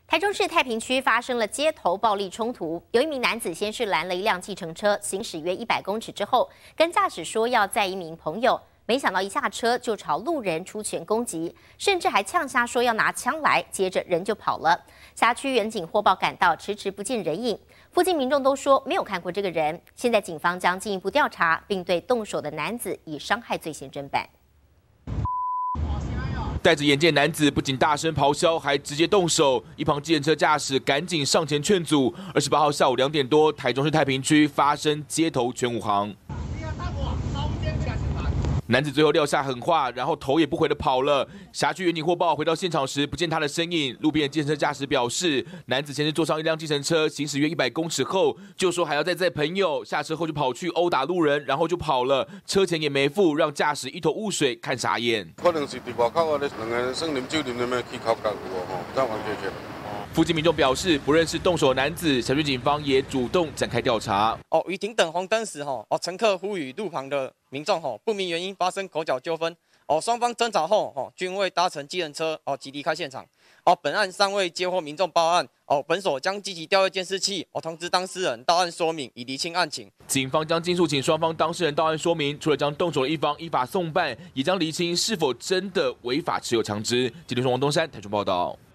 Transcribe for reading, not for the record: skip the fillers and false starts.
台中市太平区发生了街头暴力冲突，有一名男子先是拦了一辆计程车，行驶约100公尺之后，跟驾驶说要载一名朋友，没想到一下车就朝路人出拳攻击，甚至还呛瞎说要拿枪来，接着人就跑了。辖区员警获报赶到，迟迟不见人影，附近民众都说没有看过这个人。现在警方将进一步调查，并对动手的男子以伤害罪嫌侦办。 戴着眼镜男子不仅大声咆哮，还直接动手。一旁计程车驾驶赶紧上前劝阻。28号下午2点多，台中市太平区发生街头全武行。男子最后撂下狠话，然后头也不回的跑了。辖区员警获报回到现场时，不见他的身影。路边的计程车驾驶表示，男子先是坐上一辆计程车，行驶约100公尺后，就说还要再载朋友。下车后就跑去殴打路人，然后就跑了，车钱也没付，让驾驶一头雾水，看傻眼。 可能是伫外口啊，两个人算啉酒啉了咩去口角有无吼，再冤家去。 附近民众表示不认识动手的男子，辖区警方也主动展开调查。 雨停等红灯时，乘客呼吁路旁的民众不明原因发生口角纠纷，双方争吵后均未搭乘计程车即离开现场。本案尚未接获民众报案，本所将积极调阅监视器，通知当事人到案说明，以厘清案情。 警方将尽速请双方当事人到案说明，除了将动手的一方依法送办，也将厘清是否真的违法持有枪支。记者王东山台中报道。